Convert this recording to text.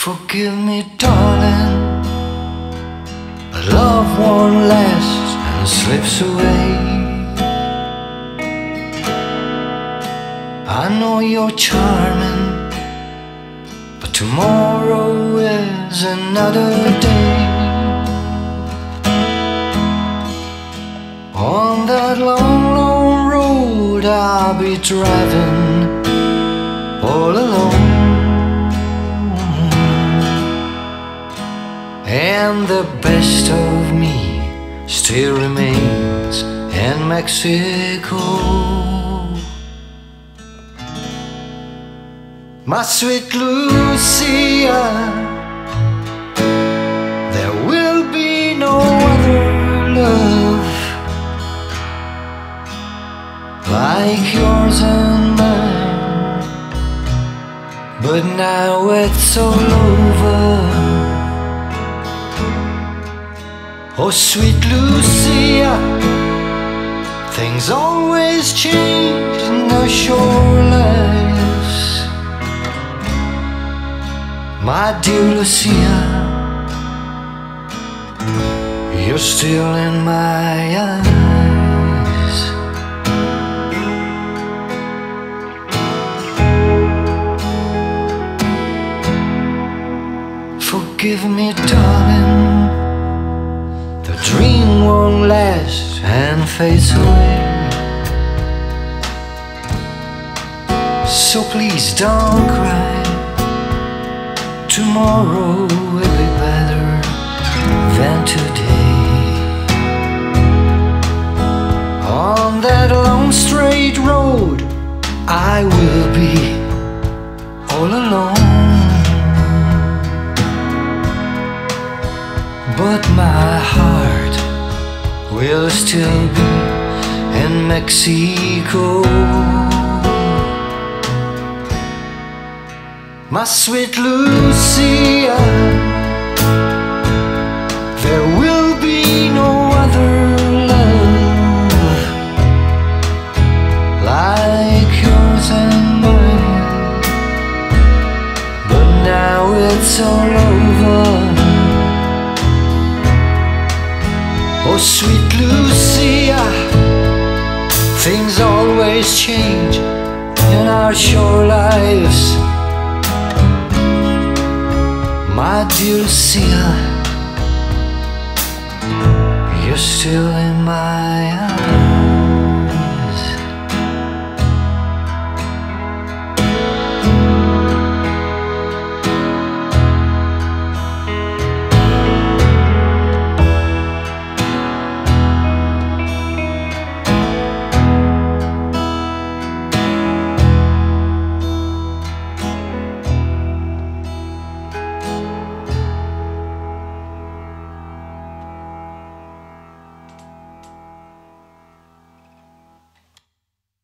Forgive me, darling, but love won't last and slips away. I know you're charming, but tomorrow is another day. On that long, long road I'll be driving all alone, and the best of me still remains in Mexico. My sweet Lucia, there will be no other love like yours and mine, but now it's all over. Oh sweet Lucia, things always change in our shore lives. My dear Lucia, you're still in my eyes. Forgive me, darling, the dream won't last and fades away. So please don't cry, tomorrow will be better than today. On that long straight road I will be all alone, but my heart will still be in Mexico. My sweet Lucia, there will be no other love like yours and mine, but now it's all over. Oh sweet Lucia, things always change in our shore lives. My dear Lucia, you're still in my